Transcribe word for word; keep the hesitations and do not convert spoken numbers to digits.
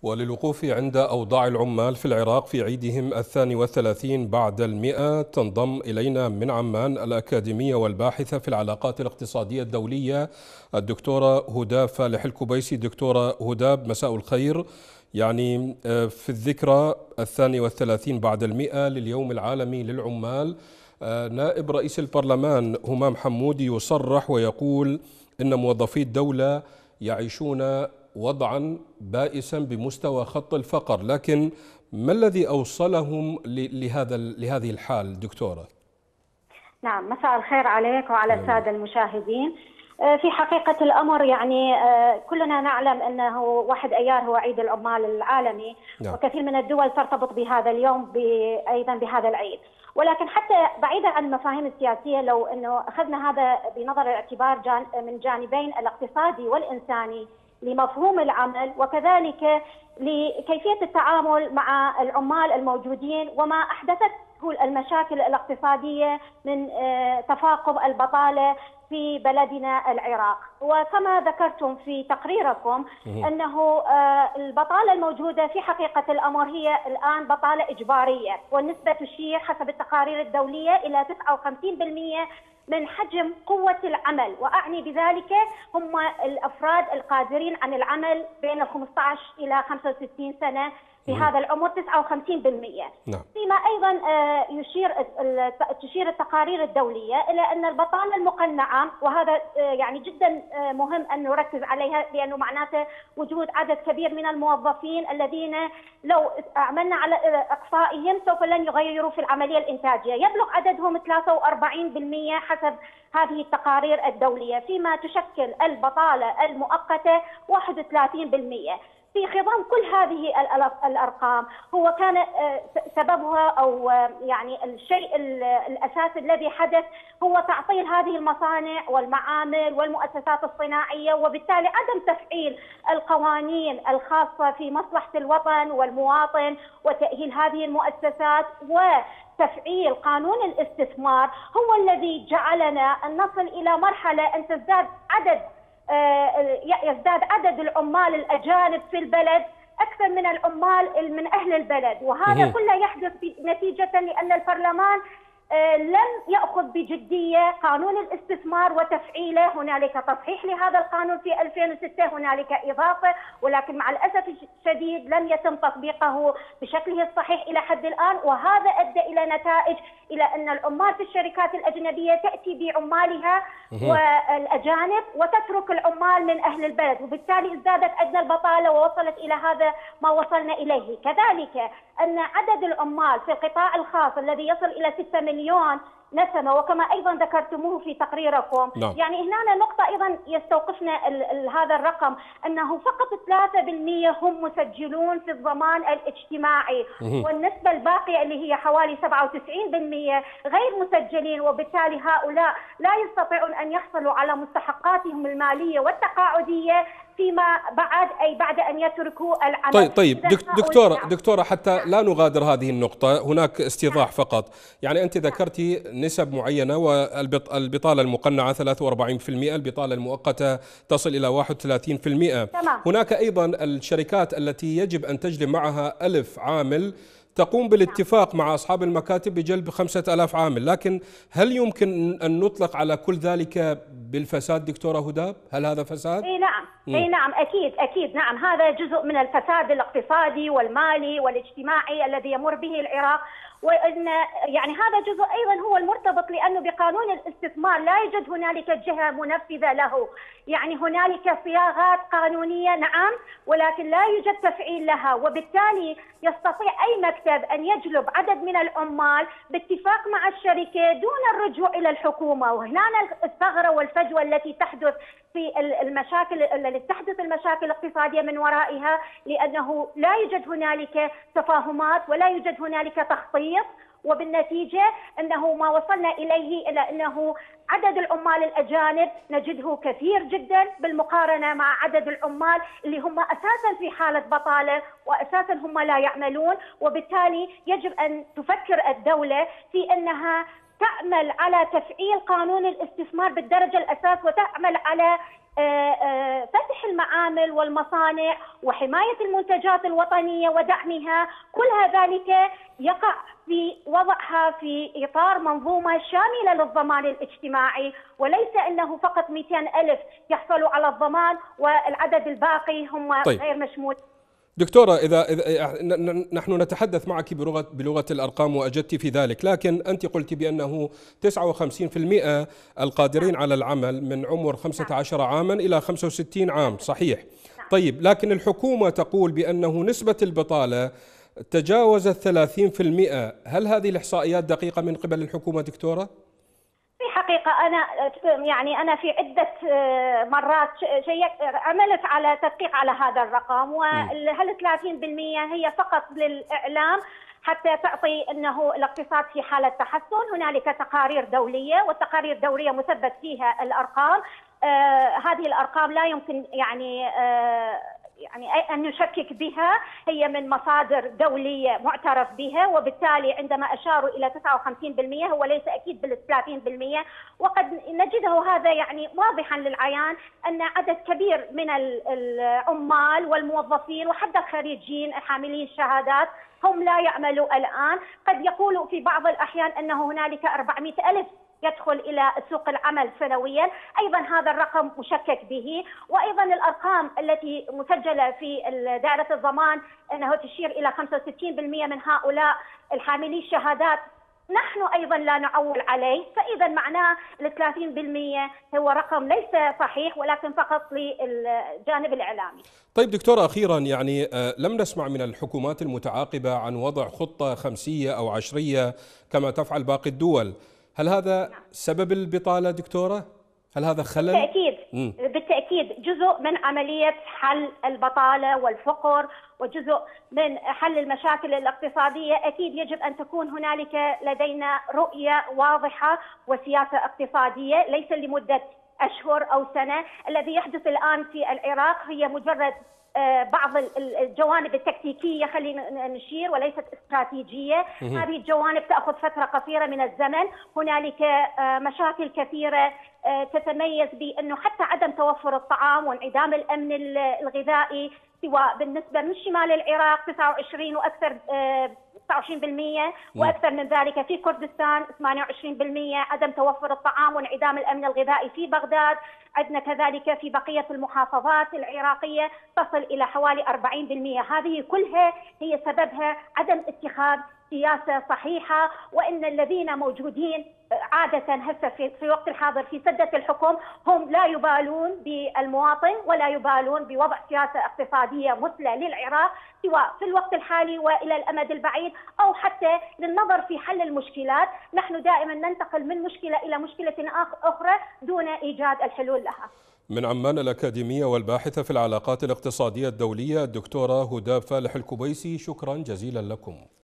وللوقوف عند أوضاع العمال في العراق في عيدهم الثاني والثلاثين بعد المئة، تنضم إلينا من عمان الأكاديمية والباحثة في العلاقات الاقتصادية الدولية الدكتورة هداب فالح الكبيسي. دكتورة هداب، مساء الخير. يعني في الذكرى الثاني والثلاثين بعد المئة لليوم العالمي للعمال، نائب رئيس البرلمان همام حمودي يصرح ويقول إن موظفي الدولة يعيشون وضعا بائسا بمستوى خط الفقر، لكن ما الذي أوصلهم لهذا لهذه الحال دكتورة؟ نعم، مساء الخير عليك وعلى السادة المشاهدين. في حقيقة الأمر يعني كلنا نعلم أنه واحد أيار هو عيد العمال العالمي، نعم. وكثير من الدول ترتبط بهذا اليوم أيضا بهذا العيد، ولكن حتى بعيدا عن المفاهيم السياسية، لو أنه أخذنا هذا بنظر الاعتبار جان من جانبين الاقتصادي والإنساني لمفهوم العمل، وكذلك لكيفية التعامل مع العمال الموجودين وما أحدثته المشاكل الاقتصادية من تفاقم البطالة في بلدنا العراق. وكما ذكرتم في تقريركم أنه البطالة الموجودة في حقيقة الأمر هي الآن بطالة إجبارية، والنسبة تشير حسب التقارير الدولية إلى تسعة وخمسين بالمئة من حجم قوة العمل، وأعني بذلك هم الأفراد القادرين عن العمل بين خمسة عشر إلى خمسة وستين سنة في هذا العمر تسعة وخمسين بالمئة. نعم. فيما أيضا يشير تشير التقارير الدولية إلى أن البطالة المقنعة، وهذا يعني جدا مهم أن نركز عليها لأنه معناته وجود عدد كبير من الموظفين الذين لو عملنا على إقصائهم سوف لن يغيروا في العملية الإنتاجية، يبلغ عددهم ثلاثة وأربعين بالمئة حسب هذه التقارير الدولية، فيما تشكل البطالة المؤقتة واحد وثلاثين بالمئة. في خضم كل هذه الأرقام هو كان سببها أو يعني الشيء الأساسي الذي حدث هو تعطيل هذه المصانع والمعامل والمؤسسات الصناعية، وبالتالي عدم تفعيل القوانين الخاصة في مصلحة الوطن والمواطن وتأهيل هذه المؤسسات وتفعيل قانون الاستثمار هو الذي جعلنا أن نصل إلى مرحلة أن تزداد عدد يزداد عدد العمال الأجانب في البلد أكثر من العمال من أهل البلد، وهذا كله يحدث نتيجة لأن البرلمان لم يأخذ بجدية قانون الاستثمار وتفعيله. هنالك تصحيح لهذا القانون في ألفين وستة، هنالك إضافة، ولكن مع الأسف الشديد لم يتم تطبيقه بشكله الصحيح إلى حد الآن، وهذا أدى إلى نتائج إلى أن العمال في الشركات الأجنبية تأتي بعمالها والأجانب وتترك العمال من أهل البلد، وبالتالي ازدادت أدنى البطالة ووصلت إلى هذا ما وصلنا إليه. كذلك أن عدد العمال في القطاع الخاص الذي يصل إلى ستة مليون نسمة، وكما أيضا ذكرتموه في تقريركم، نعم. يعني هنا نقطة أيضا يستوقفنا ال ال هذا الرقم، أنه فقط ثلاثة بالمئة هم مسجلون في الضمان الاجتماعي، والنسبة الباقية اللي هي حوالي سبعة وتسعين بالمئة غير مسجلين، وبالتالي هؤلاء لا يستطيعون أن يحصلوا على مستحقاتهم المالية والتقاعدية فيما بعد، أي بعد أن يتركوا العمل. طيب طيب دكتورة دكتورة حتى لا نغادر هذه النقطة، هناك استيضاح فقط. يعني أنت ذكرتي نسب معينة، والبطالة المقنعة ثلاثة وأربعين بالمئة، البطالة المؤقتة تصل إلى واحد وثلاثين بالمئة. تمام. هناك أيضا الشركات التي يجب أن تجلب معها ألف عامل تقوم بالاتفاق مع أصحاب المكاتب بجلب خمسة آلاف عامل، لكن هل يمكن أن نطلق على كل ذلك بالفساد دكتورة هداب؟ هل هذا فساد؟ اي نعم، اي نعم، اكيد اكيد نعم، هذا جزء من الفساد الاقتصادي والمالي والاجتماعي الذي يمر به العراق، وان يعني هذا جزء ايضا هو المرتبط، لانه بقانون الاستثمار لا يوجد هنالك جهه منفذه له، يعني هنالك صياغات قانونيه نعم، ولكن لا يوجد تفعيل لها، وبالتالي يستطيع اي مكتب ان يجلب عدد من العمال باتفاق مع الشركه دون الرجوع الى الحكومه، وهنا الثغره والفجوه التي تحدث في المشاكل التي تحدث المشاكل الاقتصاديه من ورائها، لانه لا يوجد هنالك تفاهمات ولا يوجد هنالك تخطيط، وبالنتيجه انه ما وصلنا اليه الى انه عدد العمال الاجانب نجده كثير جدا بالمقارنه مع عدد العمال اللي هم اساسا في حاله بطاله واساسا هم لا يعملون، وبالتالي يجب ان تفكر الدوله في انها تعمل على تفعيل قانون الاستثمار بالدرجة الأساس، وتعمل على فتح المعامل والمصانع وحماية المنتجات الوطنية ودعمها، كل ذلك يقع في وضعها في إطار منظومة شاملة للضمان الاجتماعي، وليس أنه فقط مئتين ألف يحصلوا على الضمان والعدد الباقي هم طيب. غير مشمول. دكتورة، إذا, إذا نحن نتحدث معك بلغة بلغة الأرقام وأجدت في ذلك، لكن أنت قلت بأنه تسعة وخمسين بالمئة القادرين على العمل من عمر خمسة عشر عاما إلى خمسة وستين عام، صحيح؟ طيب، لكن الحكومة تقول بأنه نسبة البطالة تجاوزت ثلاثين بالمئة، هل هذه الإحصائيات دقيقة من قبل الحكومة دكتورة؟ في حقيقة أنا يعني أنا في عدة مرات شيء عملت على تدقيق على هذا الرقم، وهل ثلاثين بالمئة هي فقط للإعلام حتى تعطي أنه الاقتصاد في حالة تحسن. هنالك تقارير دولية، والتقارير الدولية مثبت فيها الأرقام. آه هذه الأرقام لا يمكن يعني آه يعني أن نشكك بها، هي من مصادر دولية معترف بها، وبالتالي عندما أشاروا إلى تسعة وخمسين بالمئة هو ليس أكيد بال ثلاثين بالمئة، وقد نجده هذا يعني واضحا للعيان أن عدد كبير من العمال والموظفين وحتى الخريجين حاملي الشهادات هم لا يعملوا الآن. قد يقولوا في بعض الأحيان أنه هنالك أربعمئة ألف يدخل إلى سوق العمل سنويا، أيضا هذا الرقم مشكك به. وأيضا الأرقام التي مسجلة في دائرة الضمان أنه تشير إلى خمسة وستين بالمئة من هؤلاء الحاملي الشهادات نحن أيضا لا نعول عليه، فإذا معناه ال ثلاثين بالمئة هو رقم ليس صحيح ولكن فقط للجانب الإعلامي. طيب دكتورة، أخيرا يعني لم نسمع من الحكومات المتعاقبة عن وضع خطة خمسية أو عشرية كما تفعل باقي الدول، هل هذا سبب البطالة دكتورة؟ هل هذا خلل؟ بالتأكيد مم. بالتأكيد جزء من عملية حل البطالة والفقر وجزء من حل المشاكل الاقتصادية. أكيد يجب أن تكون هنالك لدينا رؤية واضحة وسياسة اقتصادية ليس لمدة أشهر أو سنة. الذي يحدث الآن في العراق هي مجرد بعض الجوانب التكتيكية خلينا نشير وليست استراتيجية. هذه الجوانب تأخذ فترة قصيرة من الزمن. هنالك مشاكل كثيرة تتميز بأنه حتى عدم توفر الطعام وانعدام الأمن الغذائي، سواء بالنسبة من شمال العراق تسعة وعشرين وأكثر تسعة وعشرين بالمئة وأكثر من ذلك في كردستان ثمانية وعشرين بالمئة عدم توفر الطعام وانعدام الأمن الغذائي في بغداد. عندنا كذلك في بقية المحافظات العراقية تصل إلى حوالي أربعين بالمئة. هذه كلها هي سببها عدم اتخاذ سياسة صحيحة، وإن الذين موجودين عادة هسه في في وقت الحاضر في سدة الحكم هم لا يبالون بالمواطن ولا يبالون بوضع سياسة اقتصادية مثلى للعراق، سواء في الوقت الحالي وإلى الأمد البعيد أو حتى للنظر في حل المشكلات. نحن دائما ننتقل من مشكلة إلى مشكلة أخرى دون إيجاد الحلول لها. من عمان الأكاديمية والباحثة في العلاقات الاقتصادية الدولية الدكتورة هدى فالح الكبيسي، شكرا جزيلا لكم.